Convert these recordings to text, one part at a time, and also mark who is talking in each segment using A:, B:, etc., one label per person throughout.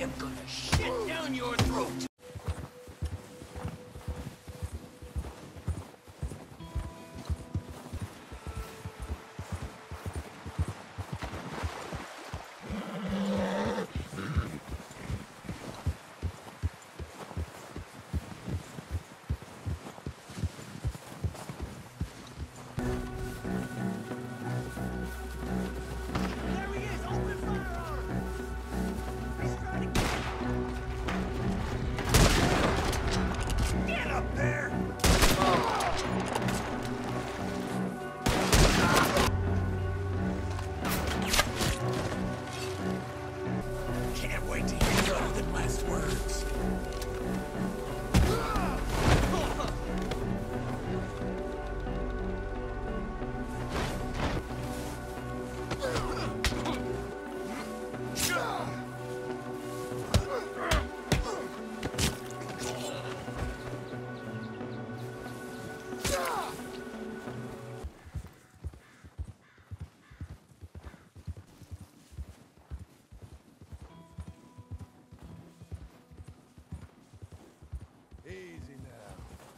A: am gonna shit down your throat!
B: Easy now.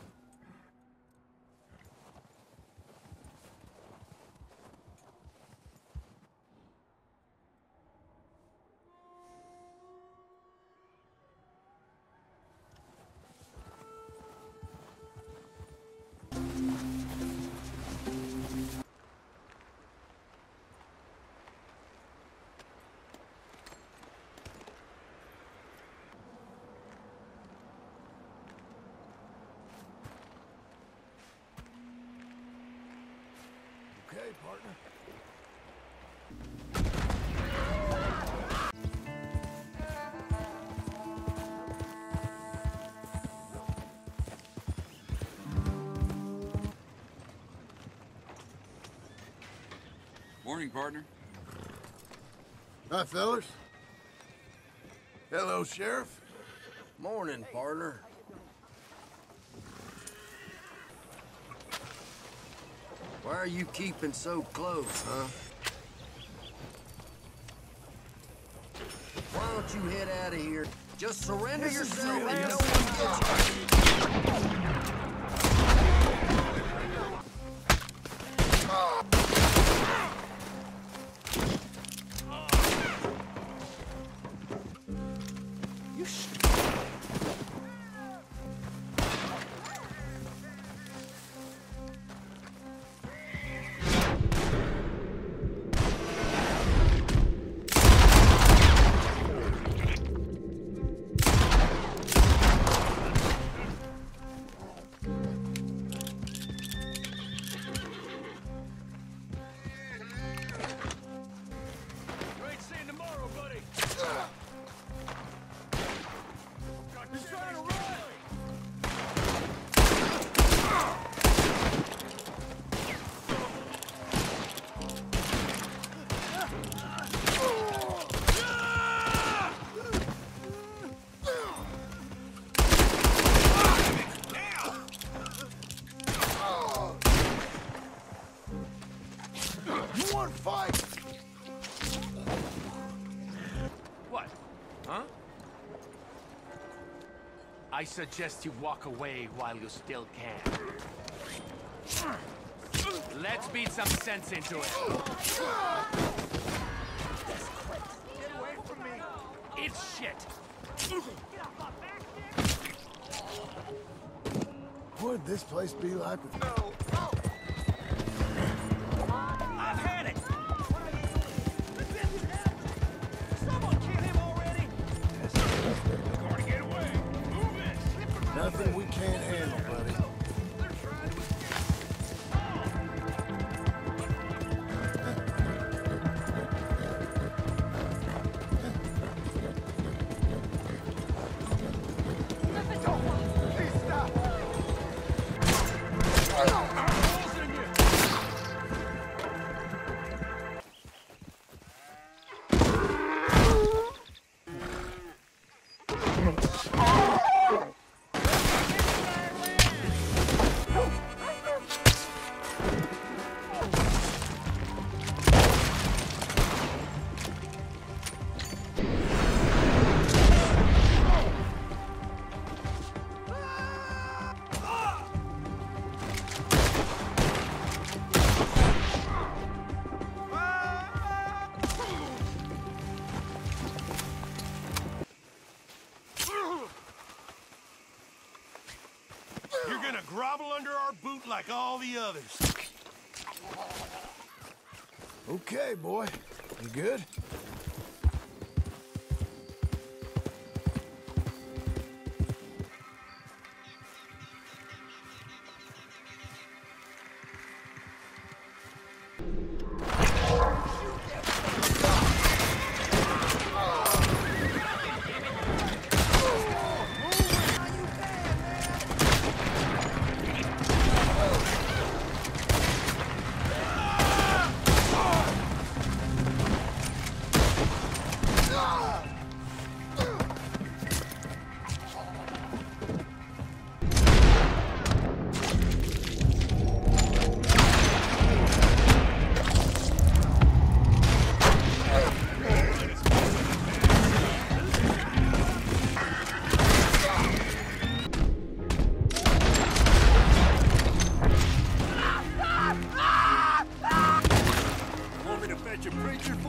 B: Okay, partner.
C: Morning, partner.
B: Hi, fellas. Hello, Sheriff.
A: Morning, partner. Why are you keeping so close, huh? Why don't you head out of here? Just surrender yourself and no one gets you.
B: Fight!
D: What? Huh? I suggest you walk away while you still can. Let's beat some sense into it.
B: Get away from me!
D: It's shit.
B: What would this place be like with...
D: No. I've had it. Someone kill him already.
B: Going to get away. Move it. Nothing we can't handle, buddy. Please stop. grovel under our boot like all the others.
E: Okay, boy. You good?
B: Want me to fetch a preacher for?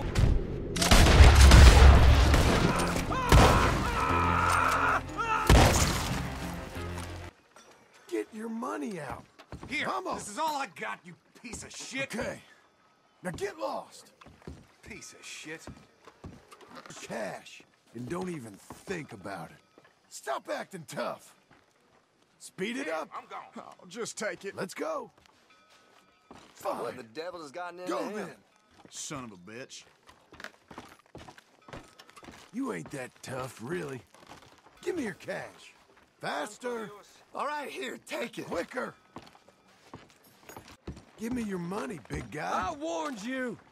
E: Get your money out.
B: Here,
E: Come on.
B: this is all I got, you piece of shit.
E: Okay. Now get lost.
B: Piece of shit.
E: Cash. And don't even think about it. Stop acting tough. Speed it up.
B: I'm gone.
E: I'll just take it. Let's go. Fine.
A: What the devil has gotten into
E: Go
A: him?
E: then.
B: Son of a bitch.
E: You ain't that tough, really. Give me your cash. Faster.
A: All right, here, take it.
E: Quicker. Give me your money, big guy.
A: I warned you.